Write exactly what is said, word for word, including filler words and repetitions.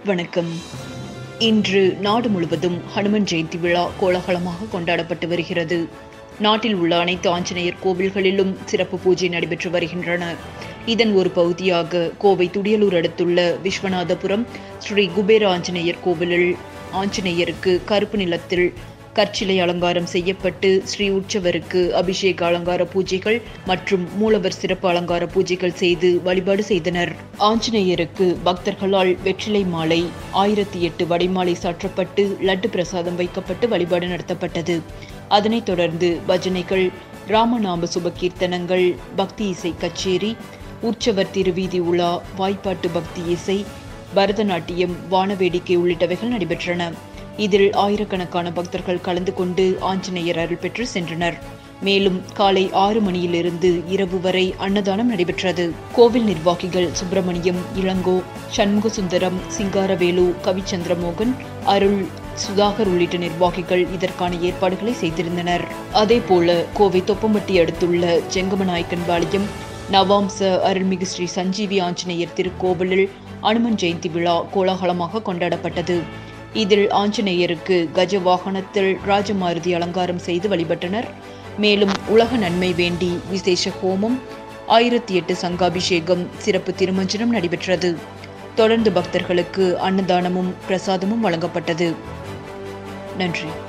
வணக்கம். இன்று நாடு முழுவதும் ஹனுமன் ஜெயந்தி விழா கோலாகலமாக கொண்டாடப்பட்டு வருகிறது. நாட்டில் உள்ள அனைத்து ஆஞ்சநேயர் கோவில்களிலும் சிறப்பு பூஜை நடைபெற்று வருகின்றன. இதன் ஒரு பகுதியாக கோவை துடியலூர் அடுத்துள்ள விஸ்வநாதபுரம் ஸ்ரீ குபேர ஆஞ்சநேயர் கோவிலில் ஆஞ்சநேயருக்கு கருப்பு நிலத்தில் கற்சிலை அலங்காரம் செய்யப்பட்டு ஸ்ரீ உற்சவருக்கு அபிஷேக அலங்கார பூஜைகள் மற்றும் மூலவர் சிறப்பு அலங்கார பூஜைகள் செய்து வழிபாடு செய்தனர். ஆஞ்சநேயருக்கு பக்தர்களால் வெற்றிலை மாலை, ஆயிரத்தி எட்டு வடைமாலை சாற்றப்பட்டு லட்டு பிரசாதம் வைக்கப்பட்டு வழிபாடு நடத்தப்பட்டது. அதனைத் தொடர்ந்து பஜனைகள், ராமநாம சுபகீர்த்தனங்கள், பக்தி இசை கச்சேரி, உற்சவர் திருவீதி உலா, வாய்ப்பாட்டு பக்தி இசை, பரதநாட்டியம், வானவேடிக்கை உள்ளிட்டவைகள் நடைபெற்றன. இதில் ஆயிரக்கணக்கான பக்தர்கள் கலந்து கொண்டு ஆஞ்சநேயர் அருள் பெற்று சென்றனர். மேலும் காலை ஆறு மணியிலிருந்து இரவு வரை அன்னதானம் நடைபெற்றது. கோவில் நிர்வாகிகள் சுப்பிரமணியம், இளங்கோ, சண்முகசுந்தரம், சிங்காரவேலு, கவிச்சந்திரமோகன், அருள், சுதாகர் உள்ளிட்ட நிர்வாகிகள் இதற்கான ஏற்பாடுகளை செய்திருந்தனர். அதேபோல கோவை தொப்பம்பட்டி அடுத்துள்ள ஜெங்கமநாயக்கன் பாளையம் நவாம்ச அருள்மிகு ஸ்ரீ சஞ்சீவி ஆஞ்சநேயர் திருக்கோவிலில் அனுமன் ஜெயந்தி விழா கோலாகலமாக கொண்டாடப்பட்டது. இதில் ஆஞ்சநேயருக்கு கஜ வாகனத்தில் ராஜமாருதி அலங்காரம் செய்து வழிபட்டனர். மேலும் உலக நன்மை வேண்டி விசேஷ ஹோமம், ஆயிரத்தி எட்டு சங்காபிஷேகம், சிறப்பு திருமஞ்சனம் நடைபெற்றது. தொடர்ந்து பக்தர்களுக்கு அன்னதானமும் பிரசாதமும் வழங்கப்பட்டது. நன்றி.